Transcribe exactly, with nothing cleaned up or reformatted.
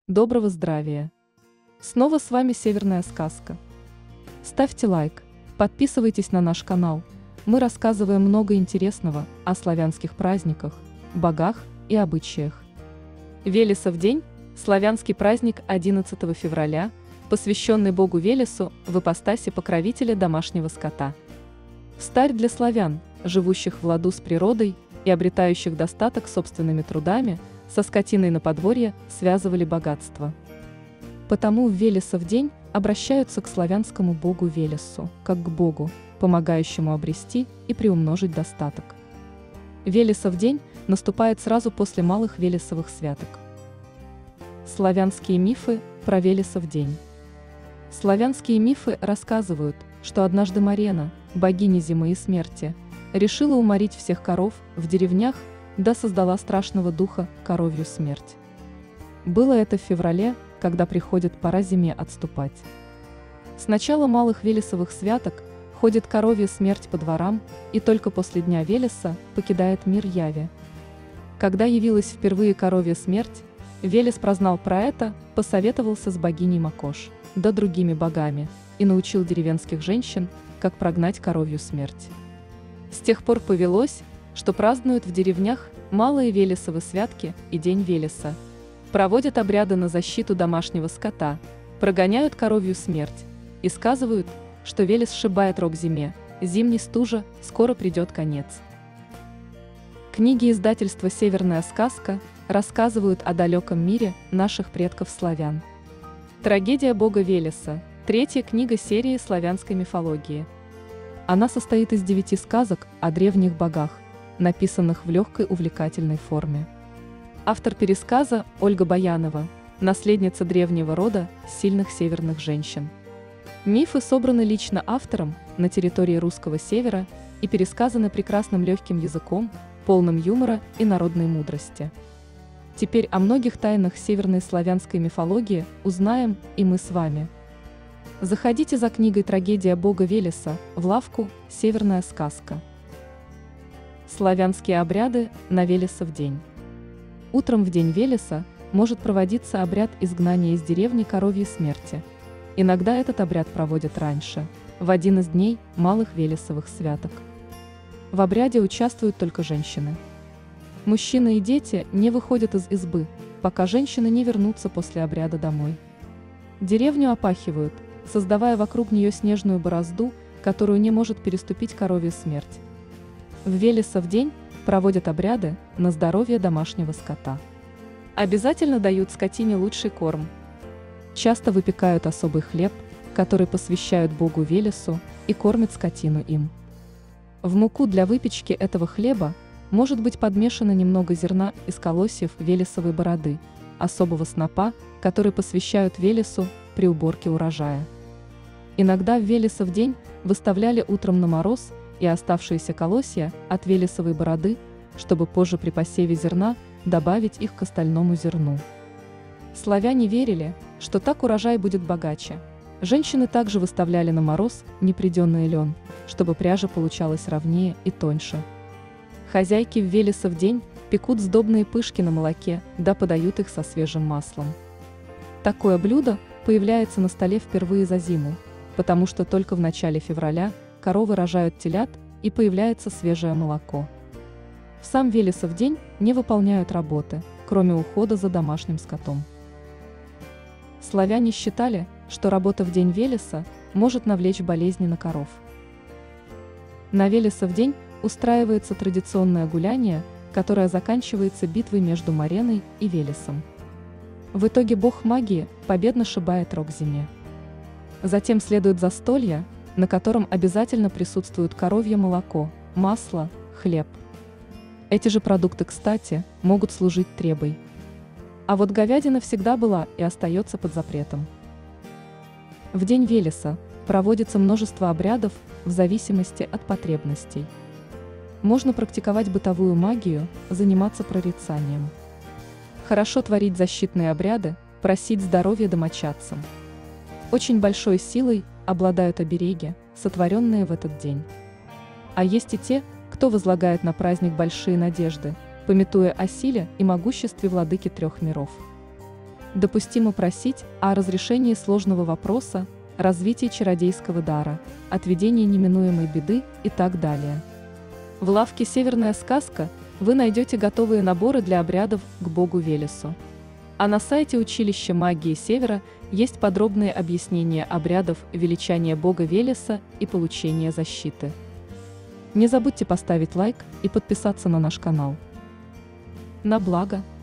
Доброго здравия! Снова с вами Северная сказка. Ставьте лайк, подписывайтесь на наш канал. Мы рассказываем много интересного о славянских праздниках, богах и обычаях. Велесов день – славянский праздник одиннадцатого февраля, посвященный богу Велесу в ипостаси покровителя домашнего скота. Старь для славян, живущих в ладу с природой и обретающих достаток собственными трудами, со скотиной на подворье связывали богатство. Потому в Велесов день обращаются к славянскому богу Велесу, как к богу, помогающему обрести и приумножить достаток. Велесов день наступает сразу после малых Велесовых святок. Славянские мифы про Велесов день. Славянские мифы рассказывают, что однажды Марена, богиня зимы и смерти, решила уморить всех коров в деревнях, да создала страшного духа коровью смерть. Было это в феврале, когда приходит пора зиме отступать. С начала малых Велесовых святок ходит коровья смерть по дворам, и только после дня Велеса покидает мир яви. Когда явилась впервые коровья смерть, Велес прознал про это, посоветовался с богиней Макош, да другими богами, и научил деревенских женщин, как прогнать коровью смерть. С тех пор повелось, что празднуют в деревнях малые Велесовы святки и День Велеса, проводят обряды на защиту домашнего скота, прогоняют коровью смерть и сказывают, что Велес сшибает рог зиме, зимней стужа, скоро придет конец. Книги издательства «Северная сказка» рассказывают о далеком мире наших предков-славян. Трагедия бога Велеса – третья книга серии славянской мифологии. Она состоит из девяти сказок о древних богах, написанных в легкой увлекательной форме. Автор пересказа – Ольга Баянова, наследница древнего рода сильных северных женщин. Мифы собраны лично автором на территории русского севера и пересказаны прекрасным легким языком, полным юмора и народной мудрости. Теперь о многих тайнах северной славянской мифологии узнаем и мы с вами. Заходите за книгой «Трагедия бога Велеса» в лавку «Северная сказка». Славянские обряды на Велесов день. Утром в день Велеса может проводиться обряд изгнания из деревни коровьей смерти. Иногда этот обряд проводят раньше, в один из дней малых Велесовых святок. В обряде участвуют только женщины. Мужчины и дети не выходят из избы, пока женщины не вернутся после обряда домой. Деревню опахивают, создавая вокруг нее снежную борозду, которую не может переступить коровья смерть. В Велесов день проводят обряды на здоровье домашнего скота. Обязательно дают скотине лучший корм. Часто выпекают особый хлеб, который посвящают богу Велесу, и кормят скотину им. В муку для выпечки этого хлеба может быть подмешано немного зерна из колосьев Велесовой бороды, особого снопа, который посвящают Велесу при уборке урожая. Иногда в Велесов день выставляли утром на мороз и оставшиеся колосья от Велесовой бороды, чтобы позже при посеве зерна добавить их к остальному зерну. Славяне верили, что так урожай будет богаче. Женщины также выставляли на мороз непряденный лен, чтобы пряжа получалась ровнее и тоньше. Хозяйки в Велесов день пекут сдобные пышки на молоке, да подают их со свежим маслом. Такое блюдо появляется на столе впервые за зиму, потому что только в начале февраля коровы рожают телят и появляется свежее молоко. В сам Велесов день не выполняют работы, кроме ухода за домашним скотом. Славяне считали, что работа в день Велеса может навлечь болезни на коров. На Велесов день устраивается традиционное гуляние, которое заканчивается битвой между Мареной и Велесом. В итоге бог магии победно сшибает рог зиме. Затем следует застолье, на котором обязательно присутствует коровье молоко, масло, хлеб. Эти же продукты, кстати, могут служить требой. А вот говядина всегда была и остается под запретом. В день Велеса проводится множество обрядов в зависимости от потребностей. Можно практиковать бытовую магию, заниматься прорицанием. Хорошо творить защитные обряды, просить здоровья домочадцам. Очень большой силой обладают обереги, сотворенные в этот день. А есть и те, кто возлагает на праздник большие надежды, памятуя о силе и могуществе владыки трех миров. Допустимо просить о разрешении сложного вопроса, развитии чародейского дара, отведении неминуемой беды и так далее. В лавке «Северная сказка» вы найдете готовые наборы для обрядов к богу Велесу. А на сайте училища магии Севера есть подробные объяснения обрядов величания бога Велеса и получения защиты. Не забудьте поставить лайк и подписаться на наш канал. На благо!